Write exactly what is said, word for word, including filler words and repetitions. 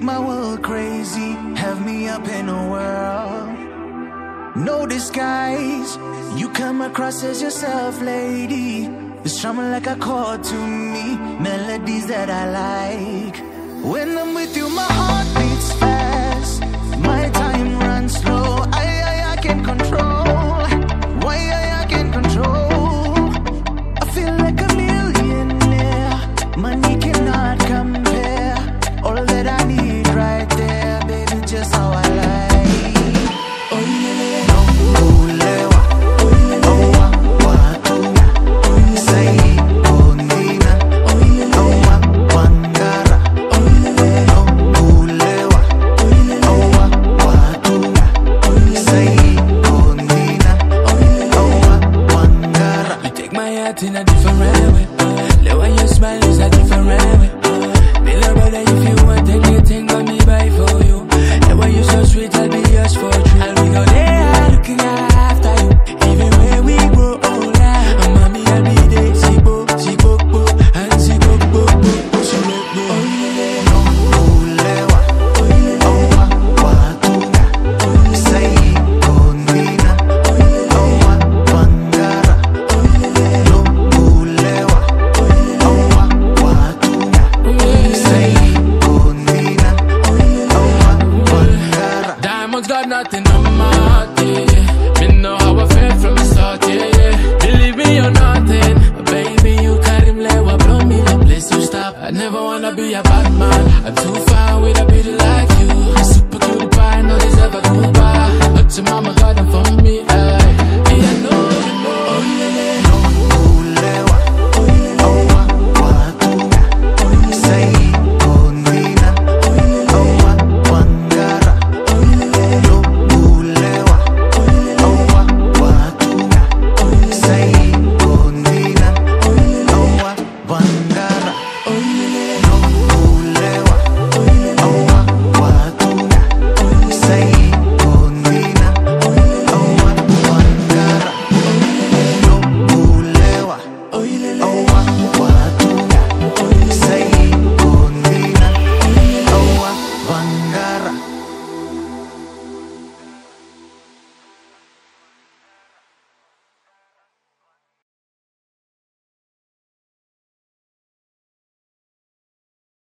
my world crazy, have me up in a whirl. No disguise, you come across as yourself, lady. It's strumming like a chord to me, melodies that I like. When I'm with you, my heart beats fast, my time runs slow. I, I, I can't control, why I, I can't control. I feel like a millionaire, money cannot compare. All that I need right there, baby, just how I like. In a different way, the way you smile is a different way. Me love better if you want anything, got me buy for you. The way you so sweet, I'll be yours for true. And we go there looking after you, even when we grow older. And mommy, I'll be there, she go, she go, go, and she go, go, go, she go, go. Oh yeah, no, oh lewa, oh yeah, oh wa, wa tunga, oh yeah, say konina, oh yeah, oh wa, wangara, oh yeah, no. Diamonds got nothing on my heart, yeah. Me no